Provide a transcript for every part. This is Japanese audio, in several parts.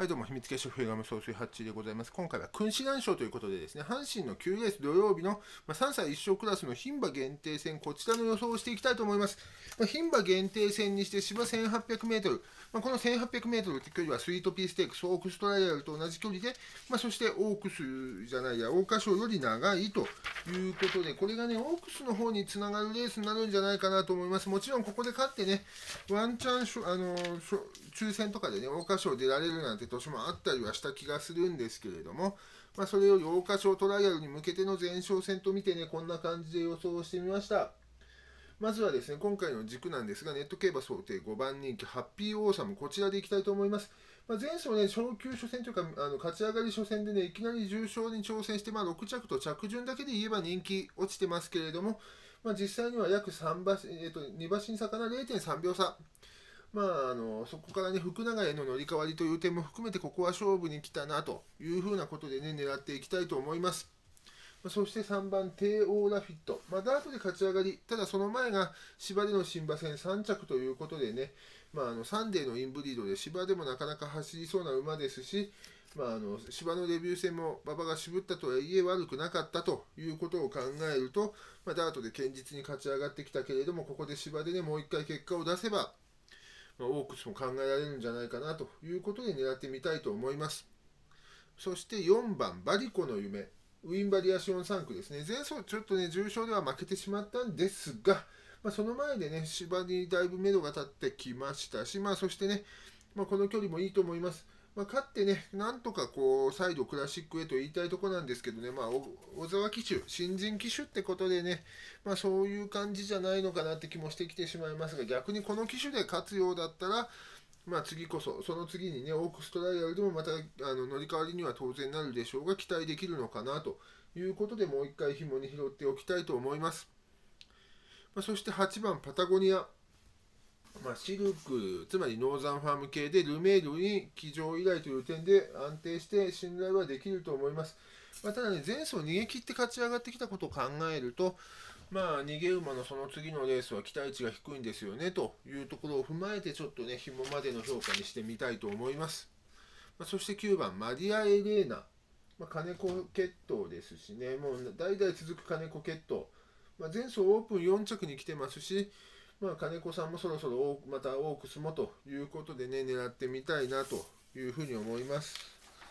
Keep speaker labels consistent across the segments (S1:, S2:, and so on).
S1: はい、どうも、秘密結社フェガム総帥ハッチでございます。今回は君子蘭賞ということでですね、阪神の9レース土曜日の3歳1勝クラスの牝馬限定戦、こちらの予想をしていきたいと思います。牝馬限定戦にして芝 1800m、この 1800m って距離はスイートピーステークス、オークストライアルと同じ距離で、そして桜花賞より長いということで、これがね、オークスの方につながるレースになるんじゃないかなと思います。もちろんここで勝ってね、ワンチャン抽選とかでね、桜花賞出られるなんて年もあったりはした気がするんですけれども、それより桜花賞トライアルに向けての前哨戦と見てね、こんな感じで予想をしてみました。まずはですね、今回の軸なんですが、ネット競馬想定5番人気、ハッピーオーサム、こちらでいきたいと思います。前走ね、昇級初戦というか、勝ち上がり初戦でね、いきなり重賞に挑戦して、6着と着順だけで言えば人気落ちてますけれども、実際には約3馬、2馬身差かな、0.3秒差。そこからね、福永への乗り換わりという点も含めて、ここは勝負に来たなというふうなことでね、狙っていきたいと思います。そして3番、テーオーラフィット。ダートで勝ち上がり、ただその前が芝での新馬戦3着ということでね、サンデーのインブリードで芝でもなかなか走りそうな馬ですし、芝のデビュー戦も馬場が渋ったとはいえ悪くなかったということを考えると、ダートで堅実に勝ち上がってきたけれども、ここで芝でね、もう一回結果を出せば、オークスも考えられるんじゃないかなということで狙ってみたいと思います。そして4番、バリコの夢。ウィンバリアシオン3区ですね。前走ちょっとね、重賞では負けてしまったんですが、その前でね、芝にだいぶ目処が立ってきましたし、そしてね、この距離もいいと思います。勝ってね、なんとかこう、再度クラシックへと言いたいところなんですけどね、小沢騎手、新人騎手ってことでね、そういう感じじゃないのかなって気もしてきてしまいますが、逆にこの騎手で勝つようだったら、次こそ、その次にね、オークストライアルでもまた乗り換わりには当然なるでしょうが、期待できるのかなということで、もう一回紐に拾っておきたいと思います。そして8番、パタゴニア。シルク、つまりノーザンファーム系でルメールに騎乗依頼という点で安定して信頼はできると思います。ただね、前走逃げ切って勝ち上がってきたことを考えると、逃げ馬のその次のレースは期待値が低いんですよねというところを踏まえてちょっとね、紐までの評価にしてみたいと思います。そして9番、マリア・エレーナ。金子血統ですしね、もう代々続く金子血統。前走オープン4着に来てますし、金子さんもそろそろまたオークスもということでね、狙ってみたいなというふうに思います。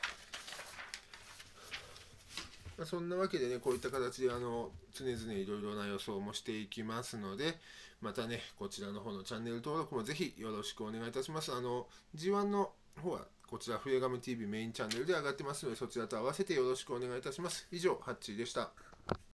S1: そんなわけでね、こういった形で常々いろいろな予想もしていきますので、またね、こちらの方のチャンネル登録もぜひよろしくお願いいたします。G1 の方はこちら、フエガム TV メインチャンネルで上がってますので、そちらと合わせてよろしくお願いいたします。以上、ハッチーでした。